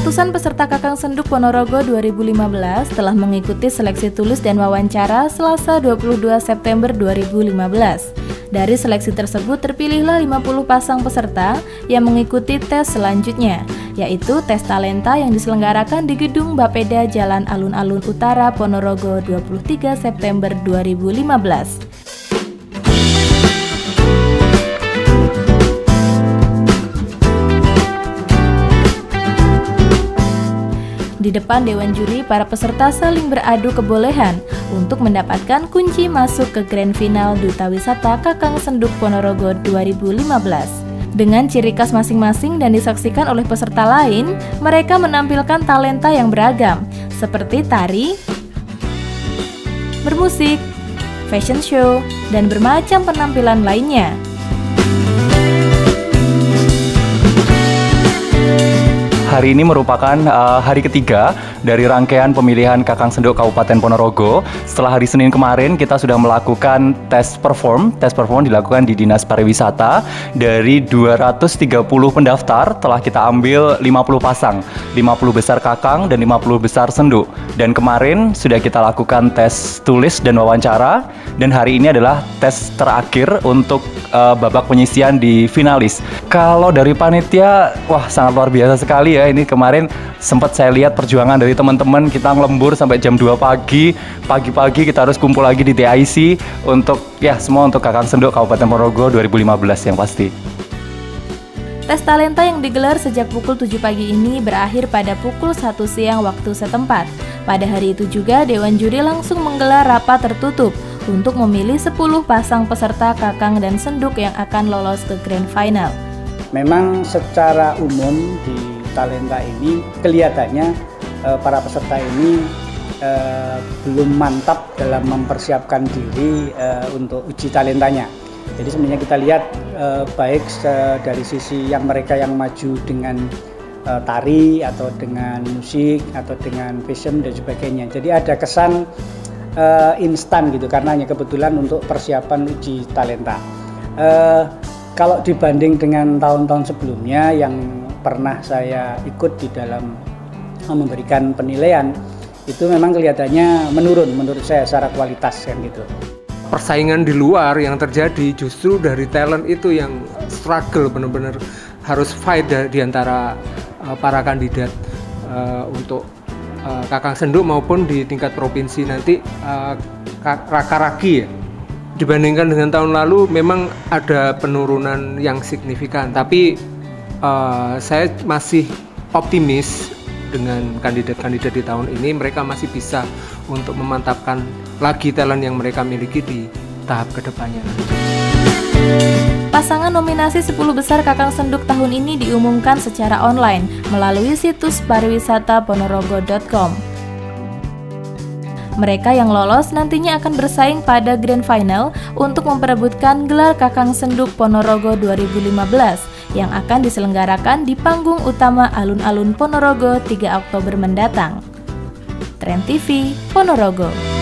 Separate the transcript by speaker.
Speaker 1: Ratusan peserta Kakang Senduk Ponorogo 2015 telah mengikuti seleksi tulis dan wawancara Selasa 22 September 2015. Dari seleksi tersebut terpilihlah 50 pasang peserta yang mengikuti tes selanjutnya, yaitu tes talenta yang diselenggarakan di Gedung Bapeda Jalan Alun-Alun Utara Ponorogo 23 September 2015. Di depan Dewan Juri, para peserta saling beradu kebolehan untuk mendapatkan kunci masuk ke Grand Final Duta Wisata Kakang Senduk Ponorogo 2015. Dengan ciri khas masing-masing dan disaksikan oleh peserta lain, mereka menampilkan talenta yang beragam, seperti tari, bermusik, fashion show, dan bermacam penampilan lainnya.
Speaker 2: Hari ini merupakan hari ketiga dari rangkaian pemilihan Kakang Senduk Kabupaten Ponorogo. Setelah hari Senin kemarin kita sudah melakukan tes perform. Tes perform dilakukan di Dinas Pariwisata. Dari 230 pendaftar telah kita ambil 50 pasang, 50 besar kakang dan 50 besar senduk. Dan kemarin sudah kita lakukan tes tulis dan wawancara. Dan hari ini adalah tes terakhir untuk babak penyisian di finalis. Kalau dari panitia, wah sangat luar biasa sekali ya. Ini kemarin sempat saya lihat perjuangan dari teman-teman, kita ngelembur sampai jam 2 pagi. Pagi-pagi kita harus kumpul lagi di TIC untuk semua untuk Kakang Senduk Kabupaten Ponorogo 2015 yang pasti.
Speaker 1: Tes talenta yang digelar sejak pukul 7 pagi ini berakhir pada pukul 1 siang waktu setempat. Pada hari itu juga Dewan Juri langsung menggelar rapat tertutup untuk memilih 10 pasang peserta kakang dan senduk yang akan lolos ke Grand Final.
Speaker 3: Memang secara umum di talenta ini kelihatannya para peserta ini belum mantap dalam mempersiapkan diri untuk uji talentanya. Jadi sebenarnya kita lihat baik dari sisi yang mereka yang maju dengan tari atau dengan musik atau dengan fashion dan sebagainya. Jadi ada kesan instan gitu karena hanya kebetulan untuk persiapan uji talenta. Kalau dibanding dengan tahun-tahun sebelumnya yang pernah saya ikut di dalam memberikan penilaian, itu memang kelihatannya menurun menurut saya secara kualitas kan gitu.
Speaker 4: Persaingan di luar yang terjadi justru dari talent itu yang struggle, benar-benar harus fight di antara para kandidat untuk Kakang Senduk maupun di tingkat provinsi nanti raka-raki ya. Dibandingkan dengan tahun lalu memang ada penurunan yang signifikan, tapi saya masih optimis dengan kandidat-kandidat di tahun ini. Mereka masih bisa untuk memantapkan lagi talent yang mereka miliki di tahap kedepannya.
Speaker 1: Pasangan nominasi 10 besar Kakang Senduk tahun ini diumumkan secara online melalui situs pariwisataponorogo.com. Mereka yang lolos nantinya akan bersaing pada Grand Final untuk memperebutkan gelar Kakang Senduk Ponorogo 2015 yang akan diselenggarakan di panggung utama Alun-Alun Ponorogo 3 Oktober mendatang. Trend TV Ponorogo.